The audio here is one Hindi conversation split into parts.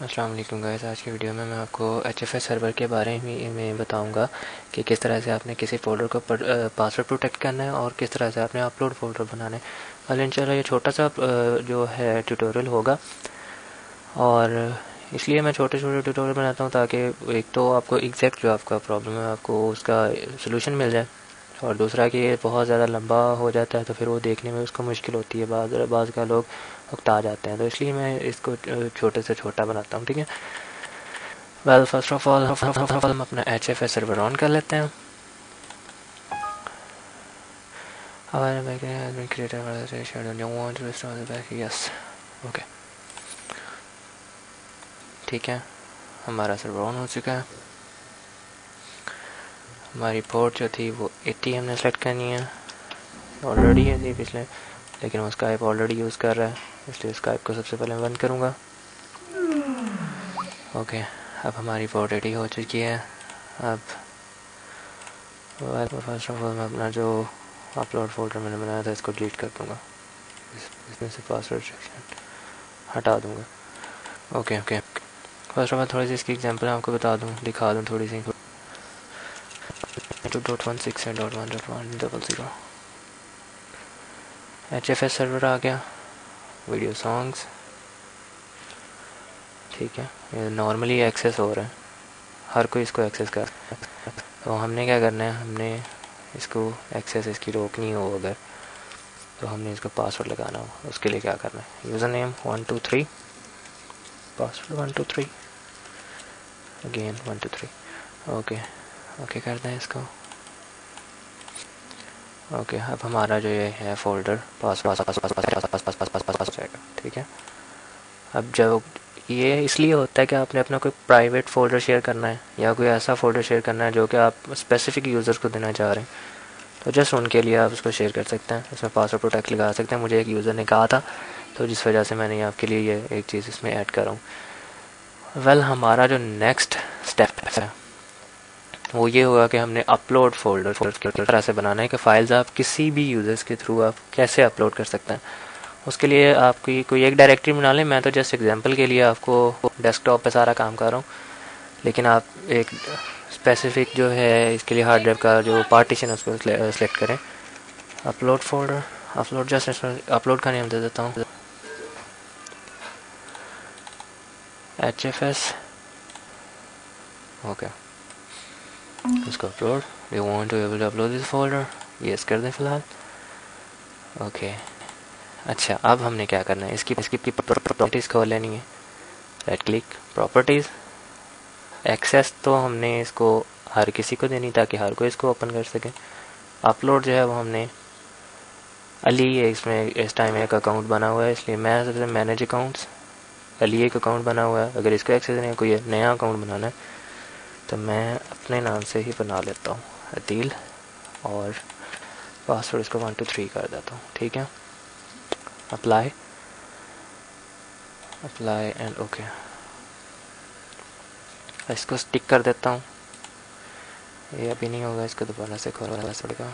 अस्सलाम वालेकुम गाइस। आज की वीडियो में मैं आपको HFS सर्वर के बारे में बताऊंगा कि किस तरह से आपने किसी फ़ोल्डर को पासवर्ड प्रोटेक्ट करना है और किस तरह से आपने अपलोड फ़ोल्डर बनाना है। कल इंशाल्लाह ये छोटा सा जो है ट्यूटोरियल होगा, और इसलिए मैं छोटे छोटे ट्यूटोरियल बनाता हूँ ताकि एक तो आपको एग्जैक्ट जो आपका प्रॉब्लम है आपको उसका सोल्यूशन मिल जाए, और दूसरा कि ये बहुत ज़्यादा लंबा हो जाता है तो फिर वो देखने में उसको मुश्किल होती है, बाज़ का लोग उकता जाते हैं, तो इसलिए मैं इसको छोटे से छोटा बनाता हूँ। ठीक है, वेल फर्स्ट ऑफ ऑल हम अपना HFS सर्वर ऑन कर लेते हैं। ओके, ठीक है, हमारा सर्वर ऑन हो चुका है। हमारी पोर्ट जो थी वो 80 हमने सेलेक्ट करनी है, ऑलरेडी है थी पिछले, लेकिन वो स्काइप ऑलरेडी यूज़ कर रहा है, इसलिए स्काइप को सबसे पहले बंद करूँगा। ओके, अब हमारी पोर्ट 80 हो चुकी है। अब फर्स्ट ऑफ ऑल मैं अपना जो अपलोड फोल्डर मैंने बनाया था इसको डिलीट कर दूँगा, इसमें से पासवर्ड सेक्शन हटा दूँगा। ओके, फर्स्ट ऑफ ऑल थोड़ी सी इसकी एग्जांपल आपको बता दूँ, दिखा दूँ थोड़ी सी। 2.16.1.1.100 HFS सर्वर आ गया, वीडियो सॉन्ग्स, ठीक है, ये नॉर्मली एक्सेस हो रहा है, हर कोई इसको एक्सेस कर, तो हमने क्या करना है, हमने इसको एक्सेस इसकी रोकनी हो अगर, तो हमने इसको पासवर्ड लगाना हो। उसके लिए क्या करना है, user name 123, password 123, again 123। Okay करते हैं इसको। ओके, अब हमारा जो ये है फोल्डर पास जाएगा। ठीक है, अब जब ये इसलिए होता है कि आपने अपना कोई प्राइवेट फ़ोल्डर शेयर करना है या कोई ऐसा फ़ोल्डर शेयर करना है जो कि आप स्पेसिफिक यूज़र को देना चाह रहे हैं, तो जस्ट उनके लिए आप उसको शेयर कर सकते हैं, इसमें पासवर्ड प्रोटेक्ट लगा सकते हैं। मुझे एक यूज़र ने कहा था, तो जिस वजह से मैंने आपके लिए ये एक चीज़ इसमें ऐड कर रहा हूँ। वेल, हमारा जो नेक्स्ट स्टेप है वो ये हुआ कि हमने अपलोड फोल्डर की तरह से बनाना है कि फ़ाइल्स आप किसी भी यूज़र्स के थ्रू आप कैसे अपलोड कर सकते हैं। उसके लिए आपकी कोई एक डायरेक्टरी बना लें। मैं तो जस्ट एग्जांपल के लिए आपको डेस्कटॉप पे सारा काम कर रहा हूँ, लेकिन आप एक स्पेसिफिक जो है इसके लिए हार्ड ड्राइव का जो पार्टीशन है उसको सेलेक्ट करें। Upload folder, upload just upload का नेम दे देता हूँ HFS। ओके, इसको upload, we want to able to upload this folder, yes कर दें फ़िलहाल। ओके, अच्छा, अब हमने क्या करना है, इसकी प्रॉपर्टीज़ खोल लेनी है। राइट क्लिक, प्रॉपर्टीज़, एक्सेस तो हमने इसको हर किसी को देनी ताकि हर कोई इसको ओपन कर सके। अपलोड जो है वो हमने अली है, इसमें इस टाइम एक अकाउंट बना हुआ है इसलिए मैं सबसे मैनेज अकाउंट्स, अली एक अकाउंट बना हुआ है। अगर इसको एक्सेस नहीं, कोई नया अकाउंट बनाना है तो मैं अपने नाम से ही बना लेता हूँ, अदील, और पासवर्ड इसको 123 कर देता हूँ। ठीक है, अप्लाई एंड ओके, इसको स्टिक कर देता हूँ। ये अभी नहीं होगा, इसको दोबारा से खोलना पड़ेगा।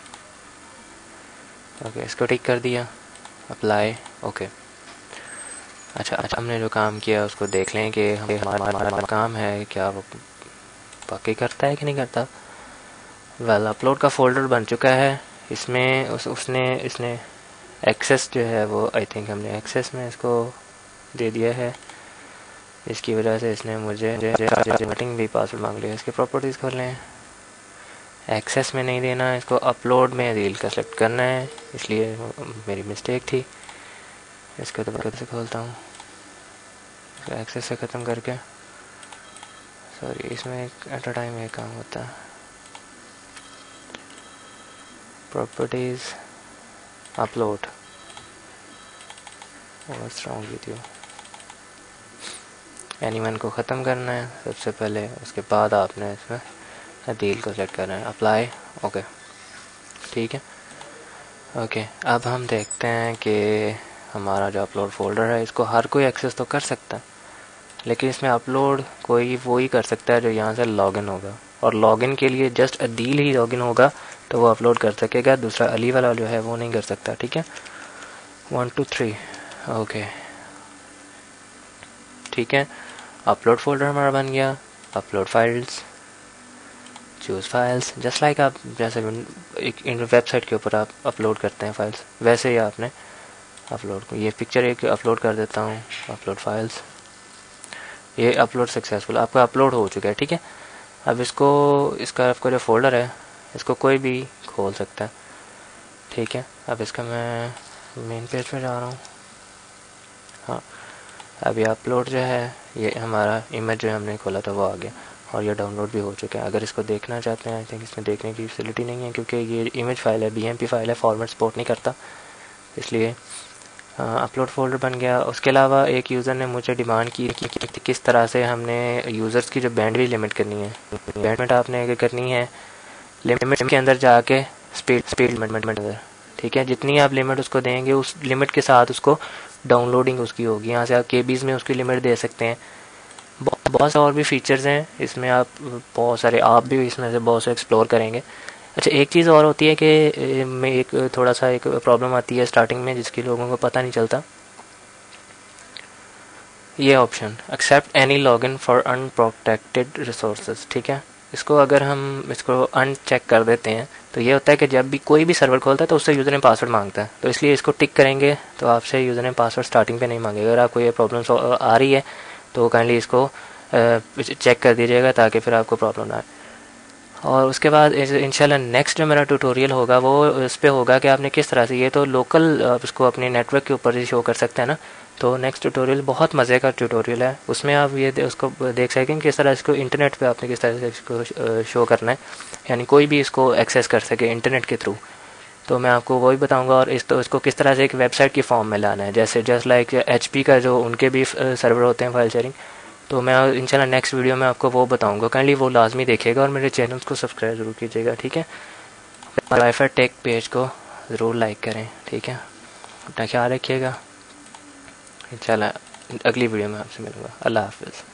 ओके, इसको टिक कर दिया, अप्लाई, ओके। अच्छा, हमने जो काम किया उसको देख लें कि हमारा काम है क्या वो बाकी करता है कि नहीं करता। वेल, अपलोड का फोल्डर बन चुका है, इसमें इसने एक्सेस जो है वो आई थिंक हमने एक्सेस में इसको दे दिया है, इसकी वजह से इसने मुझे मीटिंग भी पासवर्ड मांग लिया। इसकी प्रॉपर्टीज़ खोल लें, एक्सेस में नहीं देना है इसको, अपलोड में रील का सेलेक्ट करना है, इसलिए मेरी मिस्टेक थी। इसको दोबारा से खोलता हूँ, एक्सेस से ख़त्म करके, सॉरी इसमें एक एट अ टाइम एक काम होता है। Properties, upload, what's wrong with you, anyone को ख़त्म करना है सबसे पहले, उसके बाद आपने इसमें अदील को सेलेक्ट करना है, अप्लाई, ओके, ठीक है। ओके, अब हम देखते हैं कि हमारा जो अपलोड फोल्डर है इसको हर कोई एक्सेस तो कर सकता है, लेकिन इसमें अपलोड कोई वो ही कर सकता है जो यहाँ से लॉगिन होगा, और लॉगिन के लिए जस्ट अदील ही लॉगिन होगा तो वो अपलोड कर सकेगा, दूसरा अली वाला जो है वो नहीं कर सकता। ठीक है, 1 2 3, ओके, ठीक है। अपलोड फोल्डर हमारा बन गया। Upload files, choose files, just like आप जैसे एक वेबसाइट के ऊपर आप अपलोड करते हैं फाइल्स, वैसे ही आपने अपलोड को, ये पिक्चर एक अपलोड कर देता हूँ, अपलोड फाइल्स, ये अपलोड सक्सेसफुल, आपका अपलोड हो चुका है। ठीक है, अब इसका आपका जो फोल्डर है इसको कोई भी खोल सकता है। ठीक है, अब इसका मैं मेन पेज पे जा रहा हूँ। हाँ, अब ये अपलोड जो है, ये हमारा इमेज जो हमने खोला था वो आ गया और ये डाउनलोड भी हो चुका है। अगर इसको देखना चाहते हैं, आई थिंक इसमें देखने की फैसिलिटी नहीं है क्योंकि ये इमेज फाइल है, BMP फाइल है, फॉर्मेट सपोर्ट नहीं करता, इसलिए अपलोड फोल्डर बन गया। उसके अलावा एक यूज़र ने मुझे डिमांड की कि किस तरह से हमने यूज़र्स की जो बैंडविड्थ लिमिट करनी है। बैंडविड्थ आपने करनी है लिमिट के अंदर जाके स्पीड लिमिट, ठीक है, जितनी आप लिमिट उसको देंगे उस लिमिट के साथ उसको डाउनलोडिंग उसकी होगी। यहाँ से आप KBs में उसकी लिमिट दे सकते हैं। बहुत से और भी फीचर्स हैं इसमें, आप बहुत सारे आप भी इसमें से बहुत से एक्सप्लोर करेंगे। अच्छा, एक चीज़ और होती है कि मैं एक थोड़ा सा एक प्रॉब्लम आती है स्टार्टिंग में जिसकी लोगों को पता नहीं चलता, ये option accept any login for unprotected resources. ठीक है, इसको अगर हम इसको अनचेक कर देते हैं तो ये होता है कि जब भी कोई भी सर्वर खोलता है तो उससे यूज़र नेम पासवर्ड मांगता है, तो इसलिए इसको टिक करेंगे तो आपसे यूज़र नेम पासवर्ड स्टार्टिंग पे नहीं मांगेगा। अगर आपको ये प्रॉब्लम आ रही है तो काइंडली इसको चेक कर दीजिएगा ताकि फिर आपको प्रॉब्लम ना आए। और उसके बाद इंशाल्लाह नेक्स्ट जो मेरा ट्यूटोरियल होगा वो इस पे होगा कि आपने किस तरह से, ये तो लोकल आप इसको अपने नेटवर्क के ऊपर ही शो कर सकते हैं ना, तो नेक्स्ट ट्यूटोरियल बहुत मज़े का ट्यूटोरियल है, उसमें आप ये उसको देख सकें किस तरह इसको इंटरनेट पे आपने किस तरह से इसको शो करना है, यानी कोई भी इसको एक्सेस कर सके इंटरनेट के थ्रू। तो मैं आपको वही बताऊंगा और इसको किस तरह से एक वेबसाइट की फॉर्म में लाना है, जैसे जस्ट लाइक HP का जो उनके भी सर्वर होते हैं फाइल शेयरिंग। तो मैं इंशाल्लाह नेक्स्ट वीडियो में आपको वो बताऊंगा, काइंडली वो लाजमी देखिएगा और मेरे चैनल को सब्सक्राइब ज़रूर कीजिएगा। ठीक है, वाईफाई टेक पेज को ज़रूर लाइक करें। ठीक है, अपना ख्याल रखिएगा, इंशाल्लाह अगली वीडियो में आपसे मिलूँगा। अल्लाह हाफिज़।